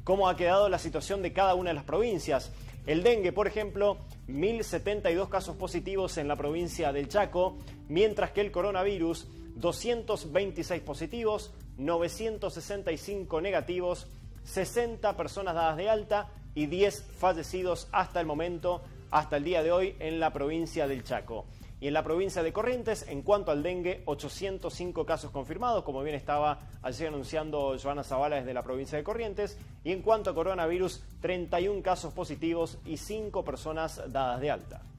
cómo ha quedado la situación de cada una de las provincias. El dengue, por ejemplo, 1.072 casos positivos en la provincia del Chaco, mientras que el coronavirus, 226 positivos, 965 negativos, 60 personas dadas de alta y 10 fallecidos hasta el momento, hasta el día de hoy, en la provincia del Chaco. Y en la provincia de Corrientes, en cuanto al dengue, 805 casos confirmados, como bien estaba ayer anunciando Joana Zavala desde la provincia de Corrientes. Y en cuanto a coronavirus, 31 casos positivos y 5 personas dadas de alta.